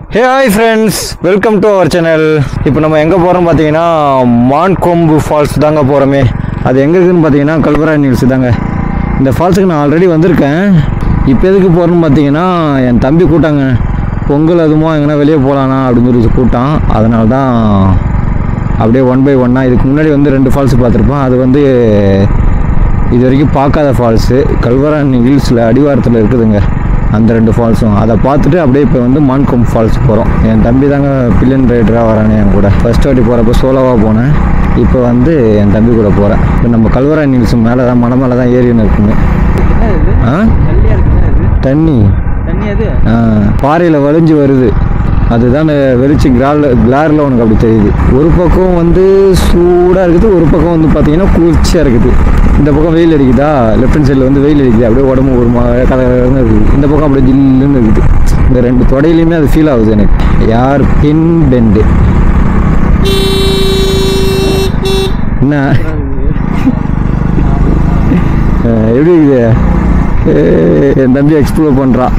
Hey hi friends, welcome to our channel. இப்போ நம்ம எங்கே போகிறோம் பார்த்தீங்கன்னா மான்கொம்பு ஃபால்ஸ் தாங்க போகிறோமே. அது எங்கே இருக்குதுன்னு பார்த்தீங்கன்னா கல்வராயன் ஹில்ஸ் தாங்க. இந்த ஃபால்ஸுக்கு நான் ஆல்ரெடி வந்திருக்கேன். இப்போ எதுக்கு போகிறோன்னு பார்த்தீங்கன்னா என் தம்பி கூட்டாங்க. பொங்கல் அதுமா எங்கன்னா வெளியே போகலான்னா அப்படின்னு சொல்லி கூட்டான். அதனால தான் அப்படியே ஒன் பை ஒன்னாக இதுக்கு முன்னாடி வந்து 2 ஃபால்ஸ் பார்த்துருப்போம். அது வந்து இது வரைக்கும் பார்க்காத ஃபால்ஸு கல்வராயன் ஹில்ஸில் அடிவாரத்தில் இருக்குதுங்க. அந்த 2 ஃபால்ஸும் அதை பார்த்துட்டு அப்படியே இப்போ வந்து மான்கொம்பு ஃபால்ஸ் போகிறோம். என் தம்பி தாங்க பில்லியன் ரைடராக வரானே என் கூட. ஃபர்ஸ்ட் வாட்டி போகிறப்ப சோலோவாக போனேன். இப்போ வந்து என் தம்பி கூட போகிறேன். இப்போ நம்ம கல்வராயன் ஹில்ஸ் மேலே தான் மலை மேலே தான் ஏரின்னு இருக்குங்க. தண்ணி பாறையில் வளைஞ்சு வருது. அதுதான் வெளிச்சு கிளாரில் உனக்கு அப்படி தெரியுது. ஒரு பக்கம் வந்து சூடாக இருக்குது, ஒரு பக்கம் வந்து பார்த்தீங்கன்னா குளிர்ச்சியாக இருக்குது. இந்த பக்கம் வெயில் அடிக்குதா, லெஃப்ட் ஹேண்ட் சைடில் வந்து வெயில் அடிக்குது, அப்படியே உடம்பு ஒரு கலகலன்னு இருக்குது. இந்த பக்கம் அப்படியே ஜில்லுன்னு இருக்குது. இந்த 2 தொடையிலையுமே அது ஃபீல் ஆகுது எனக்கு. யார் பின் பெண்டு என்ன எப்படி இருக்குது? என் தம்பி எக்ஸ்ப்ளோர் பண்ணுறான்.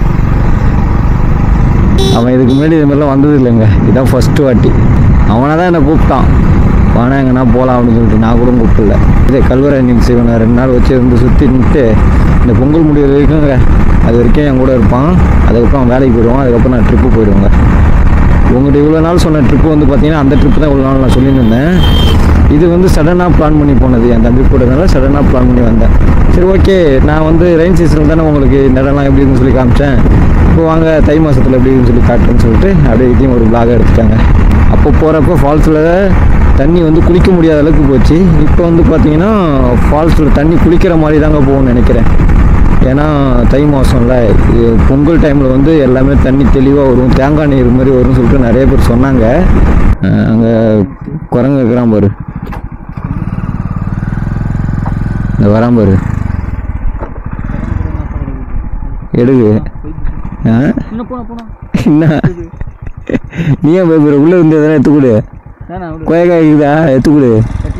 அவன் இதுக்கு முன்னாடி இது மாதிரிலாம் வந்தது இல்லைங்க. இதுதான் ஃபஸ்ட்டு வாட்டி. அவனை தான் என்னை கூப்பிட்டான், வானா எங்கன்னா போகலாம் அப்படின்னு சொல்லிட்டு. நான் கூட கூப்பிடல. இதே கல்வராயன் ஹில்ஸ் இவனை 2 நாள் வச்சு இருந்து சுற்றி நின்றுட்டு இந்த பொங்கல் முடிவு வரைக்குங்க அது வரைக்கும் என் கூட இருப்பான். அதுக்கப்புறம் அவன் வேலைக்கு போயிடுவான். அதுக்கப்புறம் நான் ட்ரிப்பு போயிடுவேங்க. உங்கள்கிட்ட இவ்வளோ நாள் சொன்ன ட்ரிப்பு வந்து பார்த்தீங்கன்னா அந்த ட்ரிப்பு தான் இவ்வளோ நாள் நான் சொல்லியிருந்தேன். இது வந்து சடனாக பிளான் பண்ணி போனது. என் தம்பி கூடனால சடனாக பிளான் பண்ணி வந்தேன். சரி ஓகே, நான் வந்து ரெயின் சீசனில் தானே உங்களுக்கு இந்த இடம்லாம் எப்படி இருக்குன்னு சொல்லி காமிச்சேன். இப்போ வாங்க தை மாதத்தில் எப்படி இருக்குன்னு சொல்லி காட்டுறேன்னு சொல்லிட்டு அப்படியே இதையும் ஒரு பிளாக எடுத்துட்டாங்க. அப்போ போகிறப்ப ஃபால்ஸில் தண்ணி வந்து குளிக்க முடியாத அளவுக்கு போச்சு. இப்போ வந்து பார்த்தீங்கன்னா ஃபால்ஸில் தண்ணி குளிக்கிற மாதிரி தாங்க போகணும்னு நினைக்கிறேன். ஏன்னா தை மாதம்ல பொங்கல் டைமில் வந்து எல்லாமே தண்ணி தெளிவாக வரும், தேங்காய் நீர் மாதிரி வரும்னு சொல்லிட்டு நிறைய பேர் சொன்னாங்க. அங்கே குரங்கு இருக்கிறான் பாரு, இந்த வரான் பாரு, எடுக்கு. என்ன நீ ஏன் பயப்படுற? உள்ளே இருந்து எதனா எடுத்துக்கூடு. கோயக்காய் இருக்குதா, எடுத்துக்கூடு.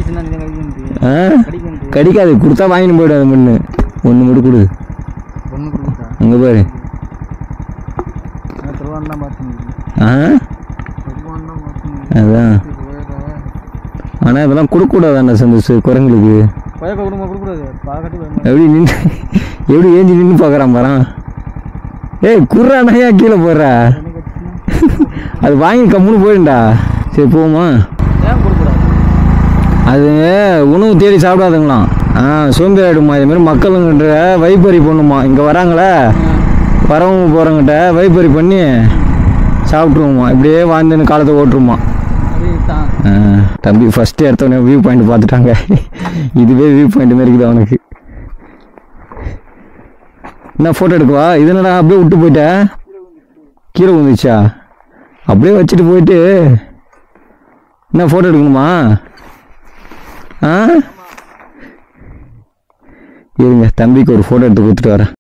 கடிக்காது, கொடுத்தா வாங்கிட்டு போய்டும். அது மண்ணு ஒன்று மட்டும் கொடு. அங்கே பாரு. அதான், ஆனால் இதெல்லாம் கொடுக்கக்கூடாதாண்ணா சந்தோஷ் குரங்களுக்கு. எப்படி நின்று எப்படி ஏஞ்சி நின்று பார்க்குறான் பாரான். ஏய் குர்றானா, கீழே போடுற. அது வாங்கி கம்முன்னு போயிடும்டா. சரி போமா. அது உணவு தேடி சாப்பிடாதுங்களாம். சோம்பேறிடுமா. இதுமாரி மக்களுங்கிட்ட வைப்பறி பண்ணுமா. இங்கே வராங்களே வரவங்க போகிறவங்கிட்ட வைப்பறி பண்ணி சாப்பிட்ருவோமா. இப்படியே வாழ்ந்துன்னு காலத்தை ஓட்டுருமா. தம்பி ஃபஸ்ட்டு எடுத்தவொடனே வியூ பாயிண்ட் பார்த்துட்டாங்க. இதுவே வியூ பாயிண்ட் மாரி இருக்குது அவனுக்கு. என்ன ஃபோட்டோ எடுக்குவா? இது என்னடா அப்படியே விட்டு போயிட்ட, கீழே விழுந்துச்சா? அப்படியே வச்சுட்டு போயிட்டு என்ன ஃபோட்டோ எடுக்கணுமா? இருங்க, தம்பிக்கு ஒரு ஃபோட்டோ எடுத்து கொடுத்துட்டு வரேன்.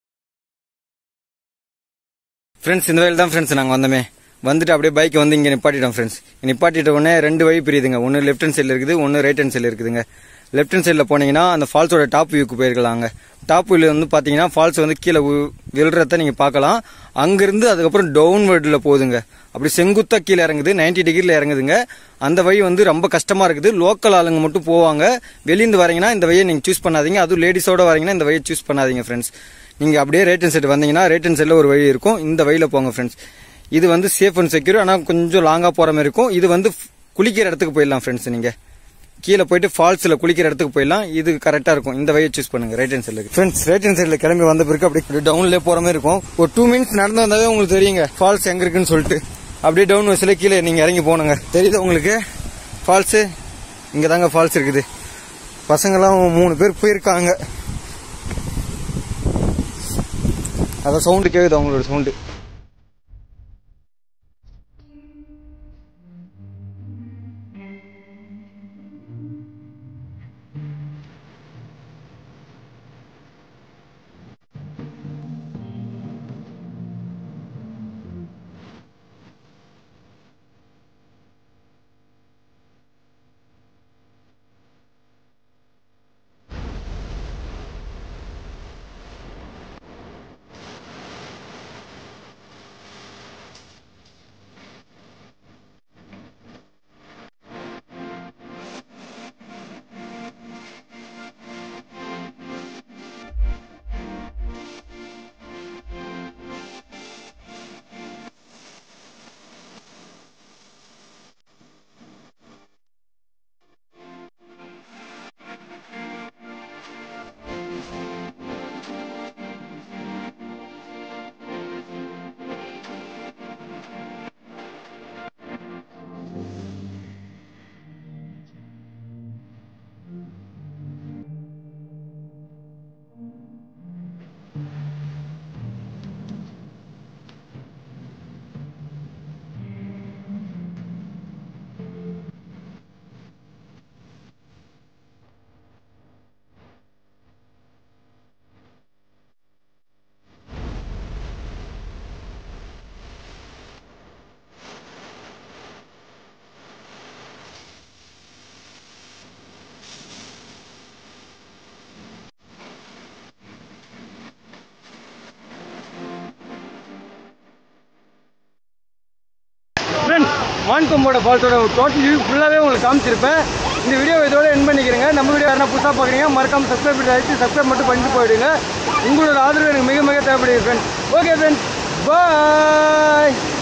ஃப்ரெண்ட்ஸ், இந்த வழியில் தான் ஃப்ரெண்ட்ஸ் நாங்கள் வந்தோமே. வந்துட்டு அப்படியே பைக்கை வந்து இங்கே நிப்பாட்டிட்டோம் ஃப்ரெண்ட்ஸ். நிப்பாட்டிட்ட உடனே 2 வழி பிரியுதுங்க. ஒன்று லெஃப்ட் ஹேண்ட் சைடில் இருக்குது, ஒன்று ரைட் ஹேண்ட் சைடில் இருக்குதுங்க. லெஃப்ட் ஹேண்ட் சைடில் போனீங்கன்னா அந்த ஃபால்ஸோட டாப் வியூக்கு போயிருக்கலாங்க. டாப் வியூவில் வந்து பார்த்தீங்கன்னா ஃபால்ஸ் வந்து கீழே விழுறத நீங்கள் பார்க்கலாம். அங்கேருந்து அதுக்கப்புறம் டவுன்வர்டில் போகுதுங்க. அப்படி செங்குத்தாக கீழே இறங்குது, 90 டிகிரியில் இறங்குதுங்க. அந்த வழி வந்து ரொம்ப கஷ்டமாக இருக்குது. லோக்கல் ஆளுங்க மட்டும் போவாங்க. வெளியிருந்து வரீங்கன்னா இந்த வழியை நீங்கள் சூஸ் பண்ணாதீங்க. அதுவும் லேடிஸோட வரீங்கன்னா இந்த வழியை சூஸ் பண்ணாதீங்க ஃப்ரெண்ட்ஸ். நீங்கள் அப்படியே ரைட் ஹேண்ட் சைடு வந்தீங்கன்னா ரைட் ஹேண்ட் சைடில் ஒரு வழி இருக்கும். இந்த வழியில் போங்க ஃப்ரெண்ட்ஸ். இது வந்து சேஃப் அண்ட் செக்யூர், ஆனால் கொஞ்சம் லாங்காக போகிற மாதிரி இருக்கும். இது வந்து குளிக்கிற இடத்துக்கு போயிடலாம் ஃப்ரெண்ட்ஸ். நீங்கள் கீழே போயிட்டு ஃபால்ஸில் குளிக்கிற இடத்துக்கு போயிடலாம். இது கரெக்டாக இருக்கும். இந்த வழியை சூஸ் பண்ணுங்க ரைட் ஹேண்ட் சைடில் ஃப்ரெண்ட்ஸ். ரைட் ஹேண்ட் சைடில் கிளம்பி வந்த பிறகு அப்படி டவுன்லேயே போகிற மாதிரி இருக்கும். ஒரு 2 மினிட்ஸ் நடந்து வந்தாவே உங்களுக்கு தெரியுங்க ஃபால்ஸ் எங்கே இருக்குன்னு சொல்லிட்டு. அப்படியே டவுன் வயசில் கீழே நீங்கள் இறங்கி போனுங்க. தெரியுது உங்களுக்கு ஃபால்ஸு? இங்கே தாங்க ஃபால்ஸ் இருக்குது. பசங்களாம் 3 பேர் போயிருக்காங்க. அதான் சவுண்டு கேட்குது, அவங்களோட சவுண்டு. மான்கொம்போட ஃபால்ஸோட டோட்டல் வியூ ஃபுல்லாகவே உங்களுக்கு காமிச்சிருப்பேன். இந்த வீடியோ இதோட என் பண்ணிக்கிறேங்க. நம்ம வீடியோ யாரா புதுசாக பார்க்குறீங்க மறக்காமல் சப்ஸ்கிரைப் மட்டும் பண்ணிட்டு போயிடுங்க. உங்களோட ஆதரவு எனக்கு மிக மிக தேவைப்படுது ஃப்ரெண்ட்ஸ். ஓகே ஃப்ரெண்ட்ஸ், பாய்.